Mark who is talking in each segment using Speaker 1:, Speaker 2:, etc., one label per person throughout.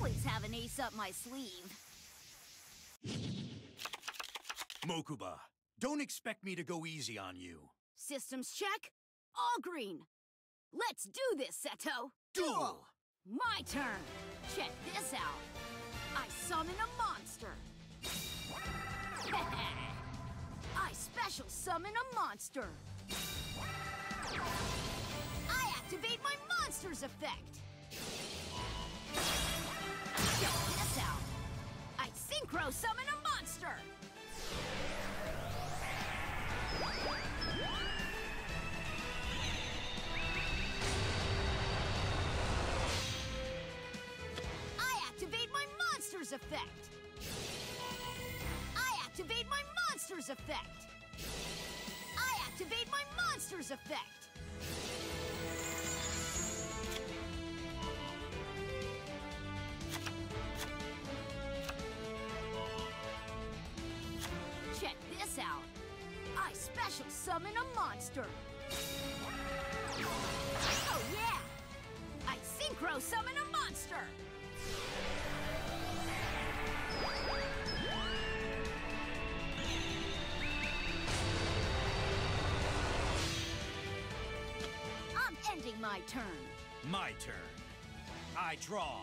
Speaker 1: always have an ace up my sleeve.
Speaker 2: Mokuba, don't expect me to go easy on you.
Speaker 1: Systems check. All green. Let's do this, Seto.
Speaker 2: Duel!
Speaker 1: My turn. Check this out. I summon a monster. I special summon a monster. I activate my monster's effect. Check this out. I synchro summon a monster. I activate my monster's effect. I activate my monster's effect. I activate my monster's effect. Check this out. I special summon a monster. Oh yeah! I synchro summon a monster. I'm ending my turn.
Speaker 2: My turn. I draw.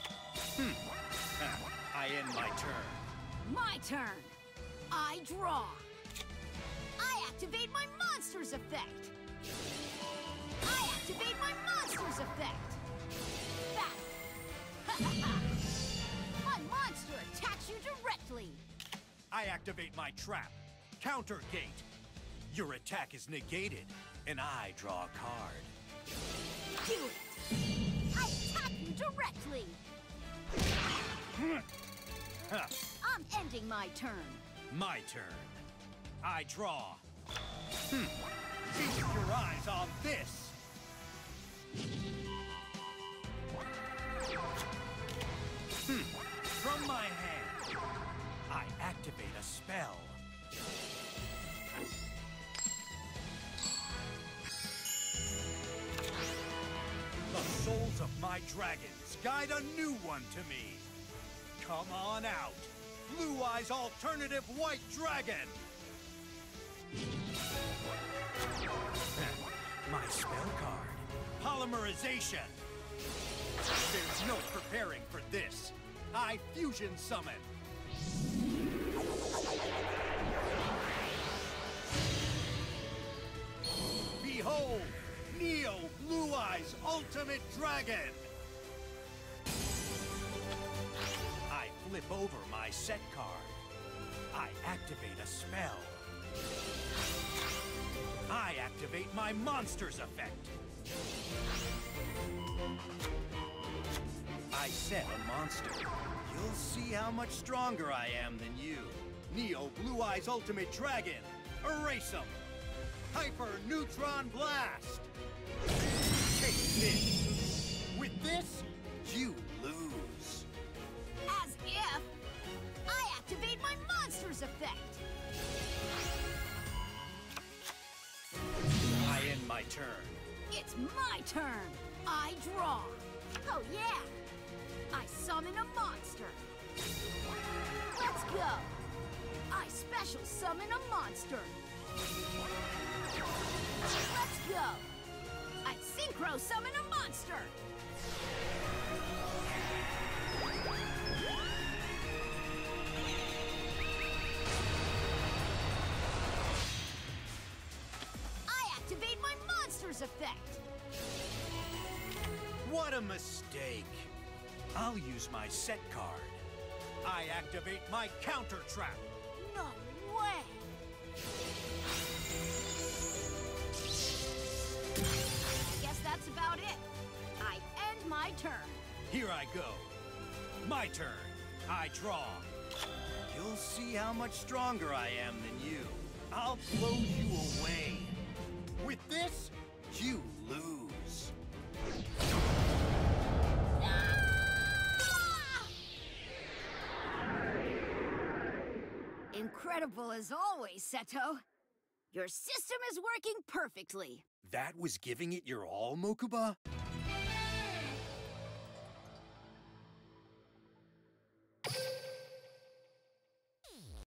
Speaker 2: I end my turn.
Speaker 1: My turn. I draw. I activate my monster's effect. I activate my monster's effect. Battle. My monster attacks you directly.
Speaker 2: I activate my trap. Counter gate. Your attack is negated, and I draw a card.
Speaker 1: Do it. I attack you directly. I'm ending my turn.
Speaker 2: My turn. I draw. Feast your eyes on this. From my hand, I activate a spell. The souls of my dragons guide a new one to me. Come on out. Blue Eyes Alternative White Dragon! My spell card. Polymerization. There's no preparing for this. I fusion summon. Behold, Neo Blue Eyes Ultimate Dragon! I flip over my set card. I activate a spell. I activate my monster's effect. I set a monster. You'll see how much stronger I am than you. Neo Blue Eyes Ultimate Dragon. Erase him. Hyper Neutron Blast. Take this. With this, you lose.
Speaker 1: As if I activate my monster's effect.
Speaker 2: I end my turn.
Speaker 1: It's my turn. I draw. Oh yeah. I summon a monster. Let's go. I special summon a monster. Let's go. I synchro summon a monster. I activate my monster's effect.
Speaker 2: What a mistake. I'll use my set card. I activate my counter trap.
Speaker 1: No way. I guess that's about it. I end my turn.
Speaker 2: Here I go. My turn. I draw. You'll see how much stronger I am than you. I'll blow you away. With this, you lose.
Speaker 1: Incredible as always, Seto. Your system is working perfectly.
Speaker 2: That was giving it your all, Mokuba?